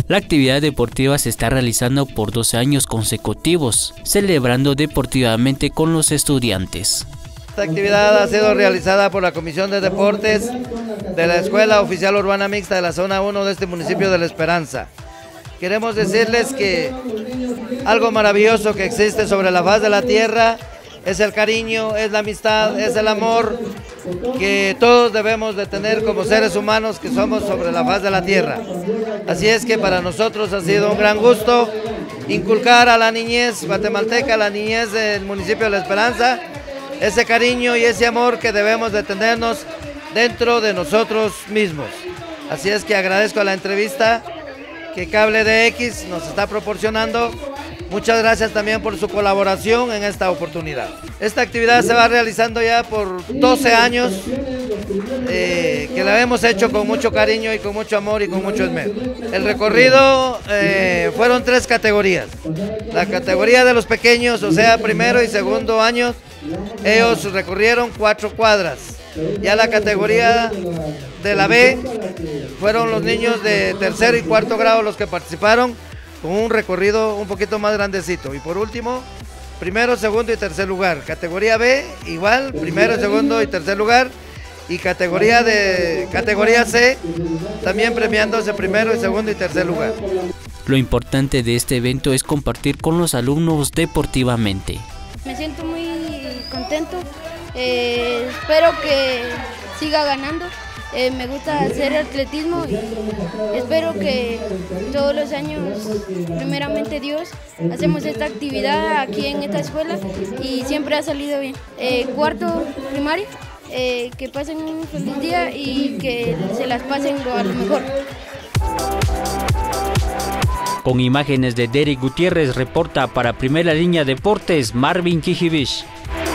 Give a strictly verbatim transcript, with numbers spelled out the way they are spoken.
La actividad deportiva se está realizando por doce años consecutivos, celebrando deportivamente con los estudiantes. Esta actividad ha sido realizada por la Comisión de Deportes de la Escuela Oficial Urbana Mixta de la Zona uno de este municipio de La Esperanza. Queremos decirles que algo maravilloso que existe sobre la faz de la tierra es el cariño, es la amistad, es el amor que todos debemos de tener como seres humanos que somos sobre la faz de la tierra. Así es que para nosotros ha sido un gran gusto inculcar a la niñez guatemalteca, a la niñez del municipio de La Esperanza, ese cariño y ese amor que debemos de tenernos dentro de nosotros mismos. Así es que agradezco a la entrevista que Cable D X nos está proporcionando. Muchas gracias también por su colaboración en esta oportunidad. Esta actividad se va realizando ya por doce años, eh, que la hemos hecho con mucho cariño y con mucho amor y con mucho esmero. El recorrido eh, fueron tres categorías. La categoría de los pequeños, o sea, primero y segundo años, ellos recorrieron cuatro cuadras. Ya la categoría de la B fueron los niños de tercer y cuarto grado los que participaron, con un recorrido un poquito más grandecito. Y por último, primero, segundo y tercer lugar. Categoría B, igual, primero, segundo y tercer lugar. Y categoría de categoría C, también premiándose primero y segundo y tercer lugar. Lo importante de este evento es compartir con los alumnos deportivamente. Me siento muy contento, eh, espero que siga ganando. Eh, me gusta hacer atletismo y espero que todos los años, primeramente Dios, hacemos esta actividad aquí en esta escuela y siempre ha salido bien. Eh, cuarto primario, eh, que pasen un feliz día y que se las pasen a lo mejor. Con imágenes de Derek Gutiérrez, reporta para Primera Línea Deportes Marvin Kijibich.